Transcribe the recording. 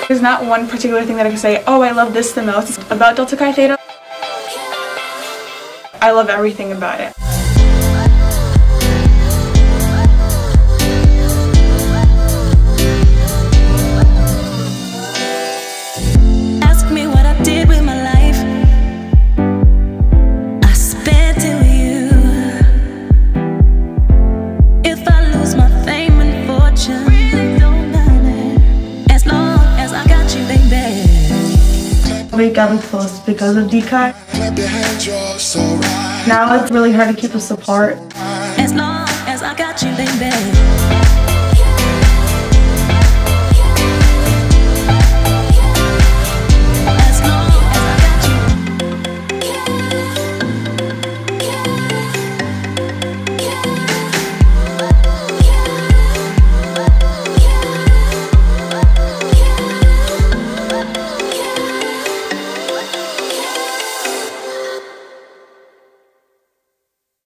There's not one particular thing that I can say, oh, I love this the most. About Delta Chi Theta, I love everything about it. Ask me what I did with my life. I spent it with you. If I lose my fame and fortune, really don't matter, as long as I got you, baby. We got close because of DCAT. Now it's really hard to keep us apart. As long as I got you, baby.